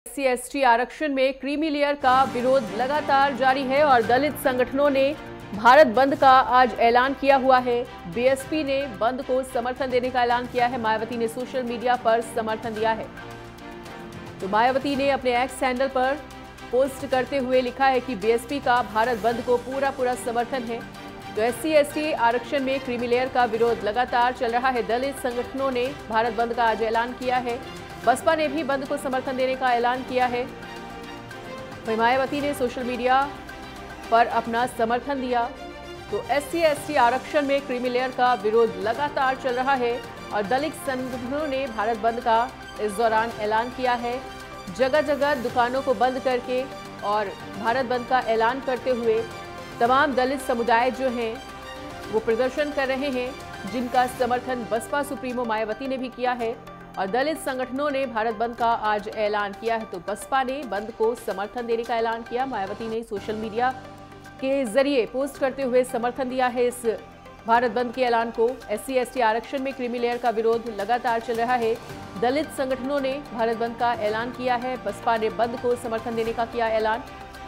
SC/ST आरक्षण में creamy layer का विरोध लगातार जारी है और दलित संगठनों ने भारत बंद का आज ऐलान किया हुआ है। बीएसपी ने बंद को समर्थन देने का ऐलान किया है। मायावती ने सोशल मीडिया पर समर्थन दिया है। तो मायावती ने अपने एक्स हैंडल पर पोस्ट करते हुए लिखा है कि बीएसपी का भारत बंद को पूरा समर्थन है। तो SC/ST आरक्षण में क्रीमी लेयर का विरोध लगातार चल रहा है। दलित संगठनों ने भारत बंद का आज ऐलान किया है। बसपा ने भी बंद को समर्थन देने का ऐलान किया है। वहीं मायावती ने सोशल मीडिया पर अपना समर्थन दिया। तो SC/ST आरक्षण में क्रीमी लेयर का विरोध लगातार चल रहा है और दलित संगठनों ने भारत बंद का इस दौरान ऐलान किया है। जगह जगह दुकानों को बंद करके और भारत बंद का ऐलान करते हुए तमाम दलित समुदाय जो हैं वो प्रदर्शन कर रहे हैं, जिनका समर्थन बसपा सुप्रीमो मायावती ने भी किया है और दलित संगठनों ने भारत बंद का आज ऐलान किया है। तो बसपा ने बंद को समर्थन देने का ऐलान किया। मायावती ने सोशल मीडिया के जरिए पोस्ट करते हुए समर्थन दिया है इस भारत बंद के ऐलान को। SC/ST आरक्षण में क्रीमी लेयर का विरोध लगातार चल रहा है। दलित संगठनों ने भारत बंद का ऐलान किया है। बसपा ने बंद को समर्थन देने का किया ऐलान।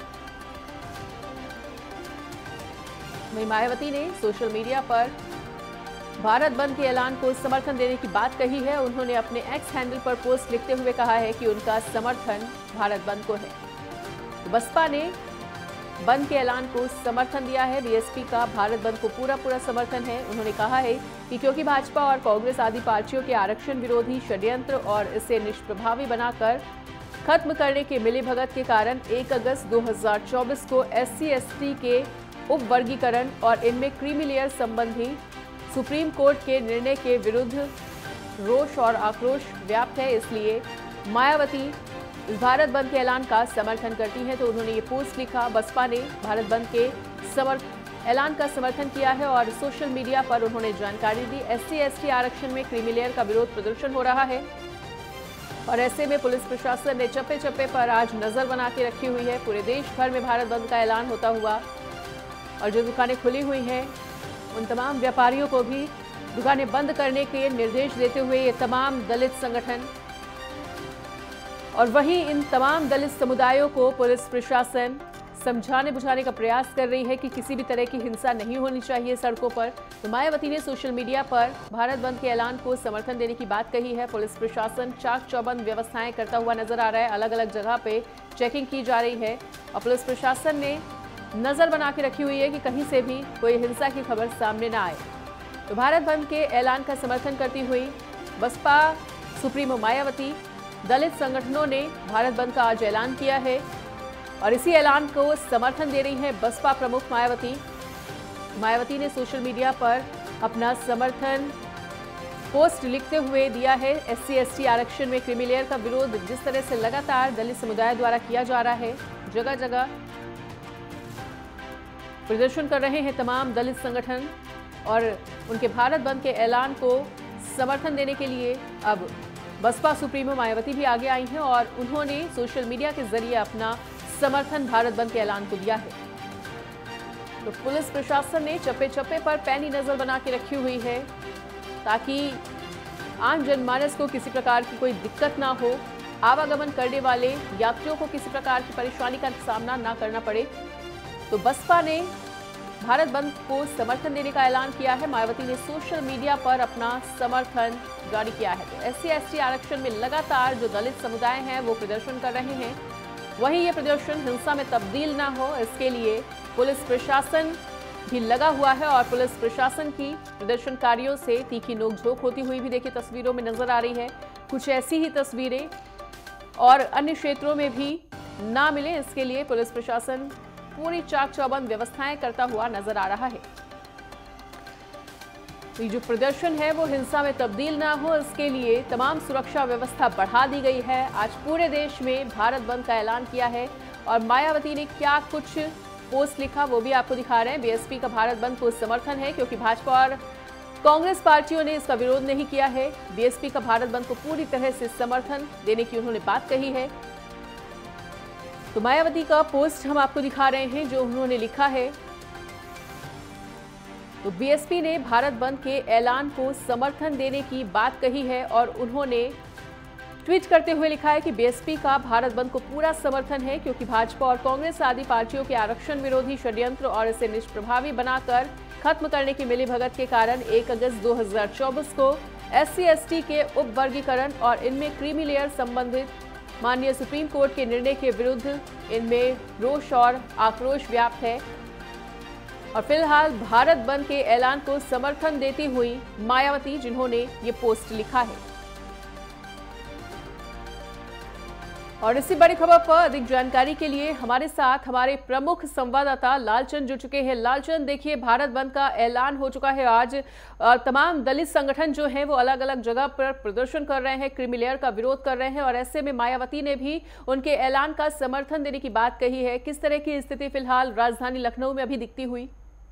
वहीं मायावती ने सोशल मीडिया पर भारत बंद के ऐलान को समर्थन देने की बात कही है। उन्होंने अपने एक्स हैंडल पर पोस्ट लिखते हुए कहा है कि उनका समर्थन भारत बंद को है। तो बसपा ने बंद के ऐलान को समर्थन दिया है। बीएसपी का भारत बंद को पूरा समर्थन है। उन्होंने कहा है कि क्योंकि भाजपा और कांग्रेस आदि पार्टियों के आरक्षण विरोधी षड्यंत्र और इसे निष्प्रभावी बनाकर खत्म करने के मिलीभगत के कारण 1 अगस्त 2024 को SC/ST के उप वर्गीकरण और इनमें क्रीमी लेयर संबंधी सुप्रीम कोर्ट के निर्णय के विरुद्ध रोष और आक्रोश व्याप्त है। इसलिए मायावती इस भारत बंद के ऐलान का समर्थन करती हैं। तो उन्होंने ये पोस्ट लिखा। बसपा ने भारत बंद के ऐलान का समर्थन किया है और सोशल मीडिया पर उन्होंने जानकारी दी। SC/ST आरक्षण में क्रीमी लेयर का विरोध प्रदर्शन हो रहा है और ऐसे में पुलिस प्रशासन ने चप्पे चप्पे पर आज नजर बना के रखी हुई है। पूरे देश भर में भारत बंद का ऐलान होता हुआ और जो दुकानें खुली हुई हैं उन तमाम व्यापारियों को भी दुकानें बंद करने के निर्देश देते हुए ये तमाम दलित संगठन और वहीं इन तमाम दलित समुदायों को पुलिस प्रशासन समझाने बुझाने का प्रयास कर रही है कि किसी भी तरह की हिंसा नहीं होनी चाहिए सड़कों पर। तो मायावती ने सोशल मीडिया पर भारत बंद के ऐलान को समर्थन देने की बात कही है। पुलिस प्रशासन चाक चौबंद व्यवस्थाएं करता हुआ नजर आ रहा है। अलग अलग जगह पे चेकिंग की जा रही है और पुलिस प्रशासन ने नजर बना के रखी हुई है कि कहीं से भी कोई हिंसा की खबर सामने ना आए। तो भारत बंद के ऐलान का समर्थन करती हुई बसपा सुप्रीमो मायावती, दलित संगठनों ने भारत बंद का आज ऐलान किया है और इसी ऐलान को समर्थन दे रही है बसपा प्रमुख मायावती। मायावती ने सोशल मीडिया पर अपना समर्थन पोस्ट लिखते हुए दिया है। SC/ST आरक्षण में क्रीमी लेयर का विरोध जिस तरह से लगातार दलित समुदाय द्वारा किया जा रहा है, जगह जगह प्रदर्शन कर रहे हैं तमाम दलित संगठन और उनके भारत बंद के ऐलान को समर्थन देने के लिए अब बसपा सुप्रीमो मायावती भी आगे आई हैं और उन्होंने सोशल मीडिया के जरिए अपना समर्थन भारत बंद के ऐलान को दिया है। तो पुलिस प्रशासन ने चप्पे चप्पे पर पैनी नजर बना के रखी हुई है ताकि आम जनमानस को किसी प्रकार की कोई दिक्कत ना हो, आवागमन करने वाले यात्रियों को किसी प्रकार की परेशानी का सामना ना करना पड़े। तो बसपा ने भारत बंद को समर्थन देने का ऐलान किया है। मायावती ने सोशल मीडिया पर अपना समर्थन जारी किया है। तो SC/ST आरक्षण में लगातार जो दलित समुदाय हैं वो प्रदर्शन कर रहे हैं। वहीं ये प्रदर्शन हिंसा में तब्दील ना हो, इसके लिए पुलिस प्रशासन भी लगा हुआ है और पुलिस प्रशासन की प्रदर्शनकारियों से तीखी नोकझोंक होती हुई भी देखिए तस्वीरों में नजर आ रही है। कुछ ऐसी ही तस्वीरें और अन्य क्षेत्रों में भी ना मिले, इसके लिए पुलिस प्रशासन पूरी चाक चौबंद व्यवस्थाएं करता हुआ नजर आ रहा है। ये जो प्रदर्शन है वो हिंसा में तब्दील ना हो, इसके लिए तमाम सुरक्षा व्यवस्था बढ़ा दी गई है। आज पूरे देश में भारत बंद का ऐलान किया है और मायावती ने क्या कुछ पोस्ट लिखा वो भी आपको दिखा रहे हैं। बीएसपी का भारत बंद को समर्थन है क्योंकि भाजपा और कांग्रेस पार्टियों ने इसका विरोध नहीं किया है। बीएसपी का भारत बंद को पूरी तरह से समर्थन देने की उन्होंने बात कही है। तो मायावती का पोस्ट हम आपको दिखा रहे हैं जो उन्होंने लिखा है। तो बीएसपी ने भारत बंद के ऐलान को समर्थन देने की बात कही है और उन्होंने ट्वीट करते हुए लिखा है कि बीएसपी का भारत बंद को पूरा समर्थन है, क्योंकि भाजपा और कांग्रेस आदि पार्टियों के आरक्षण विरोधी षड्यंत्र और इसे निष्प्रभावी बनाकर खत्म करने की मिलीभगत के कारण 1 अगस्त 2024 को SC/ST के उप वर्गीकरण और इनमें क्रीमी लेयर संबंधित माननीय सुप्रीम कोर्ट के निर्णय के विरुद्ध इनमें रोष और आक्रोश व्याप्त है। और फिलहाल भारत बंद के ऐलान को समर्थन देती हुई मायावती, जिन्होंने ये पोस्ट लिखा है। और इसी बड़ी खबर पर अधिक जानकारी के लिए हमारे साथ हमारे प्रमुख संवाददाता लालचंद जुड़ चुके हैं। लालचंद, देखिए भारत बंद का ऐलान हो चुका है आज। तमाम दलित संगठन जो हैं वो अलग अलग जगह पर प्रदर्शन कर रहे हैं, क्रीमी लेयर का विरोध कर रहे हैं और ऐसे में मायावती ने भी उनके ऐलान का समर्थन देने की बात कही है। किस तरह की स्थिति फिलहाल राजधानी लखनऊ में अभी दिखती हुई?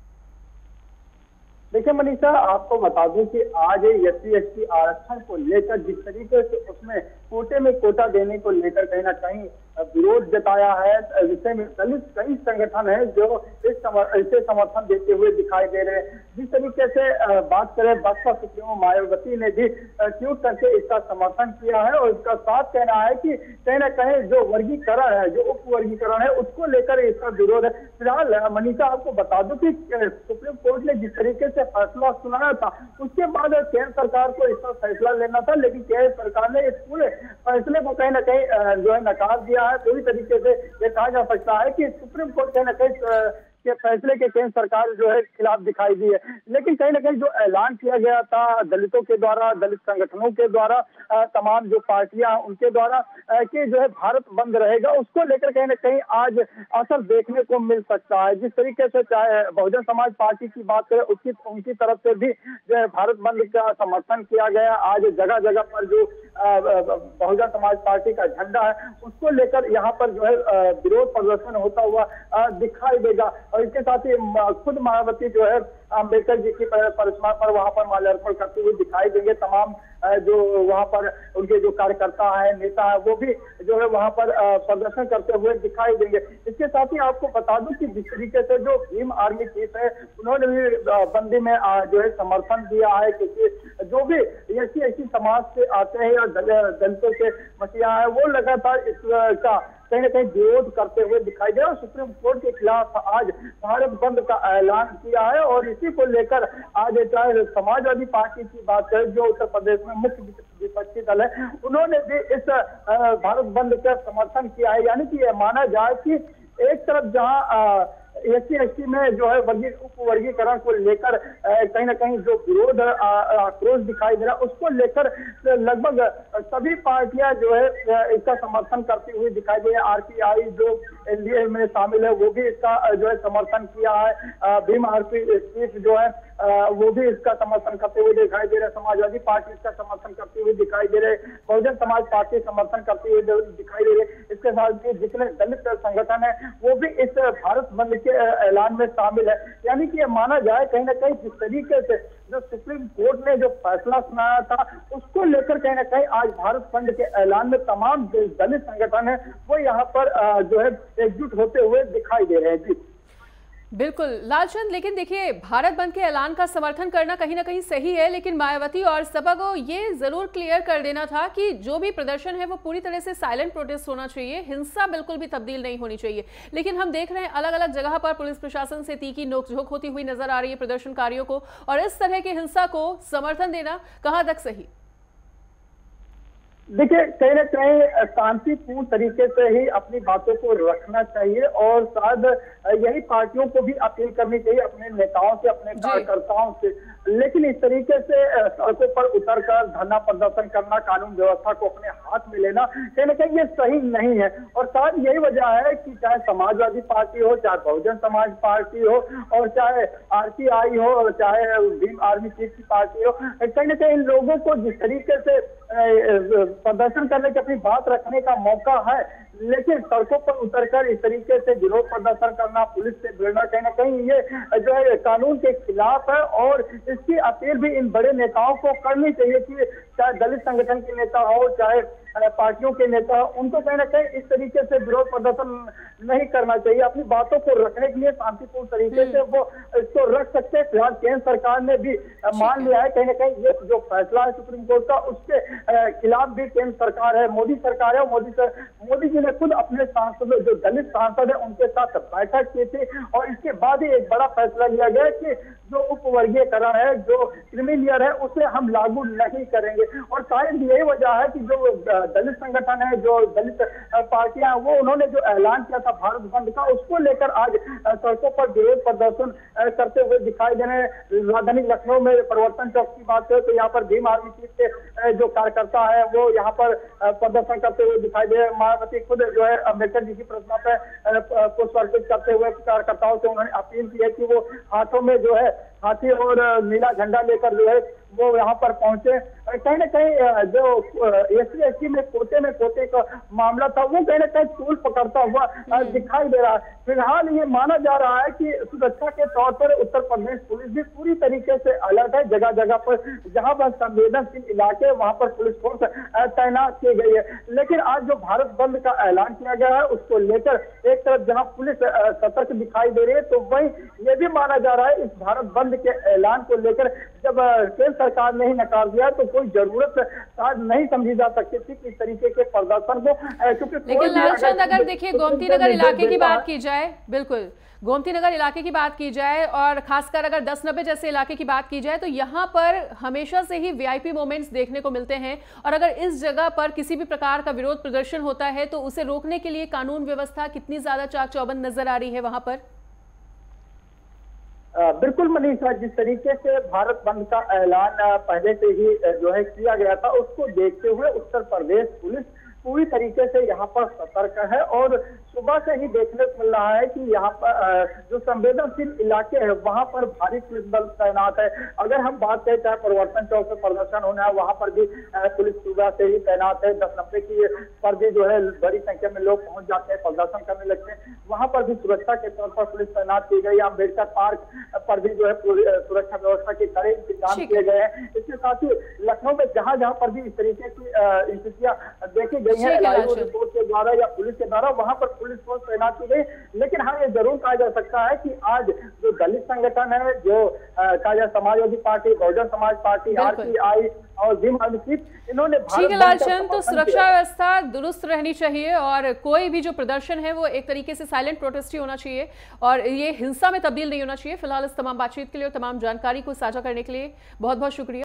देखिए मनीषा, आपको बता दूं कि आज SC/ST आरक्षण को लेकर जिस तरीके से उसमें कोटे में कोटा देने को लेकर कहीं ना कहीं विरोध जताया है, विषय में दलित कई संगठन है जो इसे समर्थन देते हुए दिखाई दे रहे हैं। जिस तरीके से बात करें, बसपा सुप्रीमो मायावती ने भी ट्वीट करके इसका समर्थन किया है और इसका साफ कहना है कि कहीं ना कहीं जो वर्गीकरण है, जो उप वर्गीकरण है, उसको लेकर इसका विरोध है। फिलहाल मनीषा, आपको बता दूं कि सुप्रीम कोर्ट ने जिस तरीके से फैसला सुनाया था, उसके बाद केंद्र सरकार को इसका फैसला लेना था, लेकिन केंद्र सरकार ने इस पूरे फैसले को कहीं ना कहीं जो है नकार दिया है। पूरी तरीके से ये कहा जा सकता है कि सुप्रीम कोर्ट कहीं ना कहीं के फैसले के केंद्र सरकार जो है खिलाफ दिखाई दी है। लेकिन कहीं ना कहीं जो ऐलान किया गया था दलितों के द्वारा, दलित संगठनों के द्वारा, तमाम जो पार्टियां उनके द्वारा कि जो है भारत बंद रहेगा, उसको लेकर कहीं ना कहीं आज असर देखने को मिल सकता है। जिस तरीके से चाहे बहुजन समाज पार्टी की बात करें, उनकी तरफ से भी जो है भारत बंद का समर्थन किया गया। आज जगह जगह पर जो बहुजन समाज पार्टी का झंडा है, उसको लेकर यहाँ पर जो है विरोध प्रदर्शन होता हुआ दिखाई देगा। और इसके साथ ही खुद मायावती जो है अम्बेडकर जी की प्रतिमा पर वहां पर माल्यार्पण करते हुए दिखाई देंगे। तमाम जो वहां पर उनके जो कार्यकर्ता है, नेता है, वो भी जो है वहां पर प्रदर्शन करते हुए दिखाई देंगे। इसके साथ ही आपको बता दूं कि जिस तरीके से जो भीम आर्मी चीफ है, उन्होंने भी बंदी में जो है समर्थन दिया है, क्योंकि जो भी SC/ST समाज से आते हैं या दलितों के मसीहा है, वो लगातार इसका कहीं ना कहीं विरोध करते हुए दिखाई दे और सुप्रीम कोर्ट के खिलाफ आज भारत बंद का ऐलान किया है। और इसी को लेकर आज चाहे समाजवादी पार्टी की बात करें, जो उत्तर प्रदेश में मुख्य विपक्षी दल है, उन्होंने भी इस भारत बंद का समर्थन किया है। यानी कि यह माना जाए कि एक तरफ जहां SC/ST में जो है उप वर्गीकरण को लेकर कहीं ना कहीं जो विरोध आक्रोश दिखाई दे रहा है, उसको लेकर लगभग सभी पार्टियां जो है इसका समर्थन करती हुई दिखाई दे रही है। RPI जो NDA में शामिल है, वो भी इसका जो है समर्थन किया है। भीम आर्मी चीफ जो है वो भी इसका समर्थन करते हुए दिखाई दे रहे हैं। समाजवादी पार्टी इसका समर्थन करते हुए दिखाई दे रहे हैं। बहुजन समाज पार्टी समर्थन करते हुए दिखाई दे रहे। इसके साथ ही जितने दलित संगठन है, वो भी इस भारत बंद के ऐलान में शामिल है। यानी कि ये माना जाए कहीं ना कहीं जिस तरीके से जो सुप्रीम कोर्ट ने जो फैसला सुनाया था, उसको लेकर कहीं ना कहीं आज भारत बंद के ऐलान में तमाम दलित संगठन है वो यहाँ पर जो है एकजुट होते हुए दिखाई दे रहे हैं। जी बिल्कुल लालचंद, लेकिन देखिए भारत बंद के ऐलान का समर्थन करना कहीं ना कहीं सही है, लेकिन मायावती और सपा को ये जरूर क्लियर कर देना था कि जो भी प्रदर्शन है वो पूरी तरह से साइलेंट प्रोटेस्ट होना चाहिए, हिंसा बिल्कुल भी तब्दील नहीं होनी चाहिए। लेकिन हम देख रहे हैं अलग अलग जगह पर पुलिस प्रशासन से तीखी नोकझोंक होती हुई नजर आ रही है प्रदर्शनकारियों को, और इस तरह की हिंसा को समर्थन देना कहां तक सही? देखिए, कहीं ना कहीं शांतिपूर्ण तरीके से ही अपनी बातों को रखना चाहिए और शायद यही पार्टियों को भी अपील करनी चाहिए अपने नेताओं से, अपने कार्यकर्ताओं से। लेकिन इस तरीके से सड़कों पर उतरकर धरना प्रदर्शन करना, कानून व्यवस्था को अपने हाथ में लेना, कहीं ना कहीं ये सही नहीं है। और शायद यही वजह है कि चाहे समाजवादी पार्टी हो, चाहे बहुजन समाज पार्टी हो, और चाहे RPI हो, और चाहे भीम आर्मी चीफ की पार्टी हो, कहीं ना कहीं इन लोगों को जिस तरीके से प्रदर्शन करने की अपनी बात रखने का मौका है, लेकिन सड़कों पर उतरकर इस तरीके से विरोध प्रदर्शन करना, पुलिस से भिड़ना, कहीं ना कहीं ये जो है कानून के खिलाफ है। और इसकी अपील भी इन बड़े नेताओं को करनी चाहिए कि चाहे दलित संगठन के नेता हो, चाहे पार्टियों के नेता, उनको कहीं ना कहीं इस तरीके से विरोध प्रदर्शन नहीं करना चाहिए। अपनी बातों को रखने के लिए शांतिपूर्ण तरीके से वो इसको रख सकते हैं। फिलहाल केंद्र सरकार ने भी मान लिया है कहीं ना कहीं ये जो फैसला है सुप्रीम कोर्ट का, उसके खिलाफ भी केंद्र सरकार है, मोदी सरकार है। मोदी जी ने खुद अपने सांसद जो दलित सांसद है उनके साथ बैठक की थी और इसके बाद ही एक बड़ा फैसला लिया गया कि जो उपवर्गीयकरण है, जो क्रीमीलेयर है, उसे हम लागू नहीं करेंगे। और शायद यही वजह है कि जो दलित संगठन है, जो दलित पार्टियां, वो उन्होंने जो ऐलान किया था भारत बंद का, उसको लेकर आज सड़कों पर विरोध प्रदर्शन करते हुए दिखाई दे रहे हैं। राजधानी लखनऊ में परिवर्तन चौक की बात करें तो यहाँ पर भीम आर्मी चीफ के जो कार्यकर्ता है वो यहाँ पर प्रदर्शन करते हुए दिखाई दे रहे हैं। मायावती खुद जो है अम्बेडकर जी की प्रतिमा पे पुष्प अर्पित करते हुए कार्यकर्ताओं से उन्होंने अपील की है कि वो हाथों में जो है हाथी और नीला झंडा लेकर जो है वो यहाँ पर पहुंचे। कहीं ना कहीं जो SC/ST में कोटे का मामला था वो कहीं ना कहीं तूल पकड़ता हुआ दिखाई दे रहा है। फिलहाल ये माना जा रहा है कि सुरक्षा के तौर पर उत्तर प्रदेश पुलिस भी पूरी तरीके से अलर्ट है। जगह जगह पर जहां पर संवेदनशील इलाके वहां पर पुलिस फोर्स तैनात की गई है। लेकिन आज जो भारत बंद का ऐलान किया गया है उसको लेकर एक तरफ जहां पुलिस सतर्क दिखाई दे रही है, तो वहीं ये भी माना जा रहा है इस भारत बंद के ऐलान को लेकर जब केंद्र सरकार ने ही नकार दिया तो कोई जरूरत शायद नहीं समझी जा सकती थी कि इस तरीके के प्रदर्शन को, क्योंकि लेकिन लालचंद अगर देखिए गोमती नगर इलाके की बात की जाए, बिल्कुल गोमती नगर इलाके की बात की जाए और खासकर अगर 10-90 जैसे इलाके की बात की जाए तो यहाँ पर हमेशा से ही VIP मोमेंट्स देखने को मिलते हैं। और अगर इस जगह पर किसी भी प्रकार का विरोध प्रदर्शन होता है तो उसे रोकने के लिए कानून व्यवस्था कितनी ज्यादा चाक चौबंद नजर आ रही है वहां पर? बिल्कुल मनीषा, जिस तरीके से भारत बंद का ऐलान पहले से ही जो है किया गया था, उसको देखते हुए उत्तर प्रदेश पुलिस पूरी तरीके से यहाँ पर सतर्क है और सुबह से ही देखने को मिल रहा है कि यहाँ पर जो संवेदनशील इलाके हैं वहां पर भारी पुलिस बल तैनात है। अगर हम बात करें चाहे परिवर्तन चौक पे प्रदर्शन होना है, वहां पर भी पुलिस सुबह से ही तैनात है। 10-90 की पर भी जो है बड़ी संख्या में लोग पहुंच जाते हैं, प्रदर्शन करने लगते हैं। वहां पर भी सुरक्षा के तौर पर पुलिस तैनात की गई। अम्बेडकर पार्क पर भी जो है सुरक्षा व्यवस्था के कड़े इंतजाम किए गए हैं। इसके साथ ही लखनऊ में जहां जहां पर भी इस तरीके की स्थितियां देखी गई है रिपोर्ट के द्वारा या पुलिस के द्वारा, वहां पर पुलिस फोर्स तैनात की गई। लेकिन हाँ, ये जरूर कहा जा सकता है कि आज जो दलित संगठन है, जो कहा जाए Samajwadi party, Bahujan Samaj party, RPI और भीम आर्मी चीफ, इन्होंने ठीक है लालचंद, तो सुरक्षा व्यवस्था दुरुस्त रहनी चाहिए और कोई भी जो प्रदर्शन है वो एक तरीके से साइलेंट प्रोटेस्ट ही होना चाहिए और ये हिंसा में तब्दील नहीं होना चाहिए। फिलहाल इस तमाम बातचीत के लिए और तमाम जानकारी को साझा करने के लिए बहुत बहुत शुक्रिया।